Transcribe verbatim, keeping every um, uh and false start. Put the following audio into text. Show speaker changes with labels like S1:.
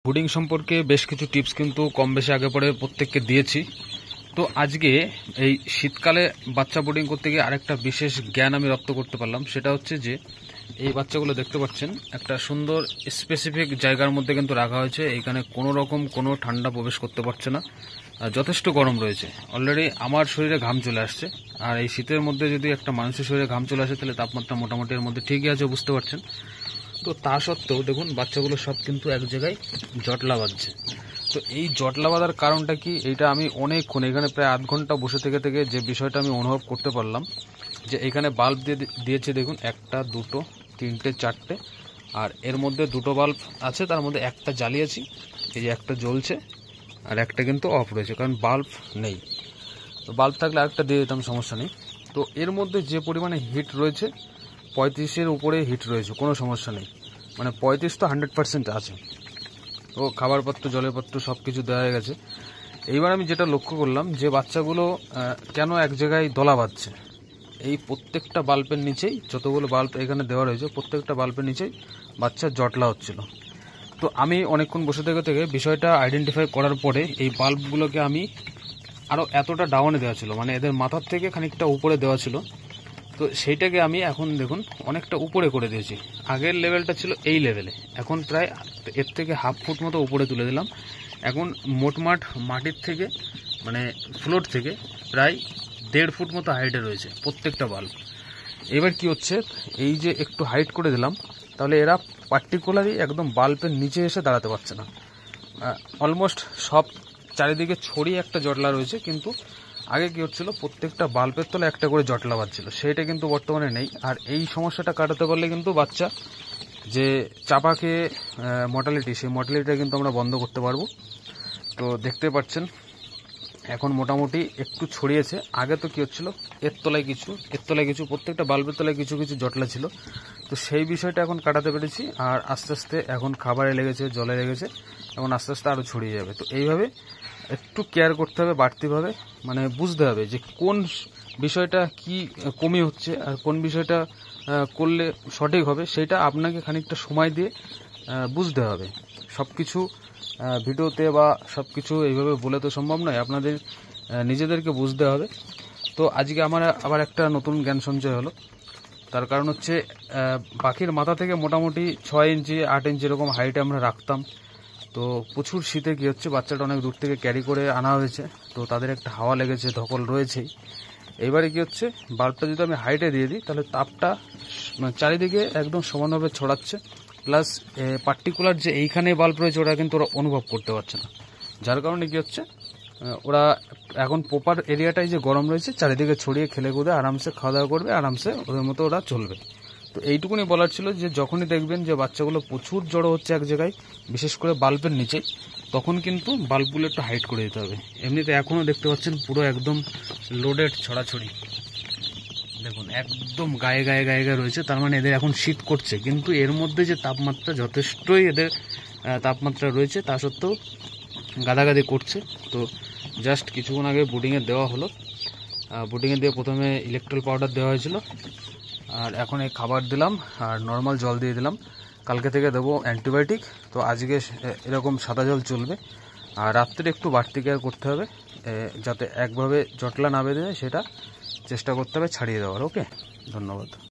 S1: বুডিং সম্পর্কে বেশ কিছু টিপস কিন্তু কম বেশি আগে পরে প্রত্যেককে দিয়েছি। তো আজকে এই শীতকালে বাচ্চা বুডিং করতে গিয়ে আরেকটা বিশেষ জ্ঞান আমি রপ্ত করতে পারলাম। সেটা হচ্ছে যে এই বাচ্চাগুলো দেখতে পাচ্ছেন একটা সুন্দর স্পেসিফিক জায়গার মধ্যে কিন্তু রাখা হয়েছে। এইখানে কোনো রকম কোনো ঠান্ডা প্রবেশ করতে পারছে না, যথেষ্ট গরম রয়েছে। অলরেডি আমার শরীরে ঘাম চলে আসছে, আর এই শীতের মধ্যে যদি একটা মানুষের শরীরে ঘাম চলে আসে তাহলে তাপমাত্রা মোটামুটি এর মধ্যে ঠিকই আছে, বুঝতে পারছেন। তো তা সত্ত্বেও দেখুন বাচ্চাগুলো সব কিন্তু এক জায়গায় জটলা বাঁধছে। তো এই জটলা বাঁধার কারণটা কি, এইটা আমি অনেকক্ষণ এখানে প্রায় আধ ঘন্টা বসে থেকে থেকে যে বিষয়টা আমি অনুভব করতে পারলাম যে এখানে বাল্ব দিয়ে দিয়েছে দেখুন, একটা দুটো তিনটে চারটে, আর এর মধ্যে দুটো বাল্ব আছে, তার মধ্যে একটা জ্বালিয়েছি, এই যে একটা জ্বলছে আর একটা কিন্তু অফ রয়েছে, কারণ বাল্ব নেই। তো বাল্ব থাকলে আরেকটা দিয়ে দিতাম, সমস্যা নেই। তো এর মধ্যে যে পরিমাণে হিট রয়েছে, পঁয়ত্রিশের উপরে হিট রয়েছে, কোনো সমস্যা নেই। মানে পঁয়ত্রিশ তো হান্ড্রেড পার্সেন্ট আছে। ও খাবারপত্র জলেরপত্র সব কিছু দেওয়া হয়ে গেছে। এইবার আমি যেটা লক্ষ্য করলাম যে বাচ্চাগুলো কেন এক জায়গায় দলা বাঁধছে, এই প্রত্যেকটা বাল্বের নিচেই, যতগুলো বাল্ব এখানে দেওয়া রয়েছে প্রত্যেকটা বাল্বের নিচেই বাচ্চা জটলা হচ্ছিল। তো আমি অনেকক্ষণ বসে থেকে থেকে বিষয়টা আইডেন্টিফাই করার পরে এই বাল্বগুলোকে আমি আরও এতটা ডাউনে দেওয়া ছিল, মানে এদের মাথার থেকে খানিকটা উপরে দেওয়া ছিল। তো সেইটাকে আমি এখন দেখুন অনেকটা উপরে করে দিয়েছি। আগের লেভেলটা ছিল এই লেভেলে, এখন প্রায় এর থেকে হাফ ফুট মতো উপরে তুলে দিলাম। এখন মোটমাট মাটির থেকে মানে ফ্লোর থেকে প্রায় দেড় ফুট মতো হাইটে রয়েছে প্রত্যেকটা বাল্ব। এবার কি হচ্ছে, এই যে একটু হাইট করে দিলাম, তাহলে এরা পার্টিকুলারই একদম বাল্বের নিচে এসে দাঁড়াতে পারছে না। অলমোস্ট সব চারিদিকে ছড়িয়ে একটা জটলা রয়েছে, কিন্তু আগে কি হচ্ছিল প্রত্যেকটা বাল্বের তলে একটা করে জটলা বাজছিল, সেইটা কিন্তু বর্তমানে নেই। আর এই সমস্যাটা কাটাতে পারলে কিন্তু বাচ্চা যে চাপা খেয়ে মর্টালিটি, সেই মর্টালিটিটা কিন্তু আমরা বন্ধ করতে পারবো। তো দেখতে পাচ্ছেন এখন মোটামুটি একটু ছড়িয়েছে। আগে তো কি হচ্ছিল, এর তলায় কিছু এর তলায় কিছু প্রত্যেকটা বাল্বের তলায় কিছু কিছু জটলা ছিল। তো সেই বিষয়টা এখন কাটাতে পেরেছি, আর আস্তে আস্তে এখন খাবারে লেগেছে, জলে লেগেছে, এখন আস্তে আস্তে আরও ছড়িয়ে যাবে। তো এইভাবে একটু কেয়ার করতে হবে বাড়তিভাবে, মানে বুঝতে হবে যে কোন বিষয়টা কি কমে হচ্ছে আর কোন বিষয়টা করলে সঠিক হবে, সেটা আপনাকে খানিকটা সময় দিয়ে বুঝতে হবে। সব কিছু ভিডিওতে বা সব কিছু এইভাবে বলে তো সম্ভব নয়, আপনাদের নিজেদেরকে বুঝতে হবে। তো আজকে আমার আবার একটা নতুন জ্ঞান সঞ্চয় হলো। তার কারণ হচ্ছে পাখির মাথা থেকে মোটামুটি ছয় ইঞ্চি আট ইঞ্চি এরকম হাইটে আমরা রাখতাম। তো প্রচুর শীতে কী হচ্ছে, বাচ্চাটা অনেক দূর থেকে ক্যারি করে আনা হয়েছে, তো তাদের একটা হাওয়া লেগেছে, ধকল রয়েছেই। এইবারে কী হচ্ছে, বাল্বটা যদি আমি হাইটে দিয়ে দিই তাহলে তাপটা মানে চারিদিকে একদম সমানভাবে ছড়াচ্ছে, প্লাস পার্টিকুলার যে এইখানে বাল্ব রয়েছে ওরা কিন্তু ওরা অনুভব করতে পারছে না। যার কারণে কী হচ্ছে, ওরা এখন প্রপার এরিয়াটাই যে গরম রয়েছে চারিদিকে ছড়িয়ে খেলে কুদে আরামসে খাওয়া দাওয়া করবে, আরামসে ওদের মতো ওরা চলবে। তো এইটুকুনি বলার ছিল যে যখনই দেখবেন যে বাচ্চাগুলো প্রচুর জড়ো হচ্ছে এক জায়গায়, বিশেষ করে বাল্বের নিচে, তখন কিন্তু বাল্বগুলো একটু হাইট করে দিতে হবে। এমনিতে এখনও দেখতে পাচ্ছেন পুরো একদম লোডেড ছড়াছড়ি, দেখুন একদম গায়ে গায়ে গায়ে গায়ে রয়েছে। তার মানে এদের এখন শীত করছে, কিন্তু এর মধ্যে যে তাপমাত্রা যথেষ্টই এদের তাপমাত্রা রয়েছে, তা সত্ত্বেও গাদাগাদি করছে। তো জাস্ট কিছুক্ষণ আগে বুডিংয়ে দেওয়া হলো, বুডিংয়ে দিয়ে প্রথমে ইলেকট্রল পাউডার দেওয়া হয়েছিল, আর এখন এই খাবার দিলাম আর নর্মাল জল দিয়ে দিলাম। কালকে থেকে দেবো অ্যান্টিবায়োটিক। তো আজকে এরকম সাদা জল চলবে, আর রাত্রে একটু বাড়তি কেয়ার করতে হবে, যাতে একভাবে জটলা না বেঁধে যায় সেটা চেষ্টা করতে হবে ছাড়িয়ে দেওয়ার। ওকে, ধন্যবাদ।